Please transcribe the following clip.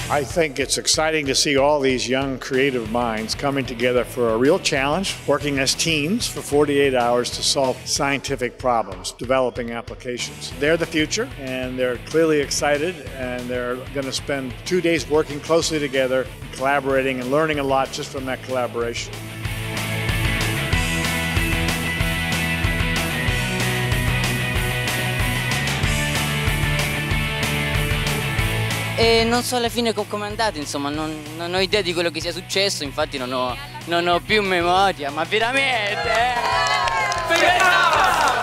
I think it's exciting to see all these young creative minds coming together for a real challenge, working as teams for 48 hours to solve scientific problems, developing applications. They're the future, and they're clearly excited, and they're going to spend 2 days working closely together, collaborating and learning a lot just from that collaboration. E non so alla fine come è andato, insomma, non ho idea di quello che sia successo, infatti non ho più memoria, ma veramente!